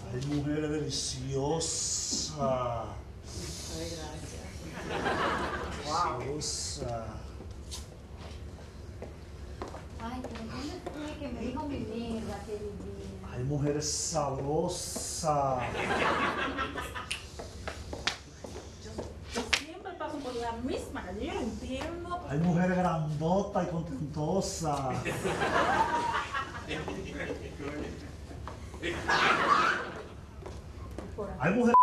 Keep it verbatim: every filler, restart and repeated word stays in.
Ay, mujer deliciosa. Ay, gracias. Deliciosa. Ay, pero ¿dónde fue que me dijo mi negra, qué divina? Ay, mujer sabrosa. Yo, yo siempre paso por la misma calle, yo no entiendo. Ay, mujer grandota y contentosa. Por aquí. Hay mujeres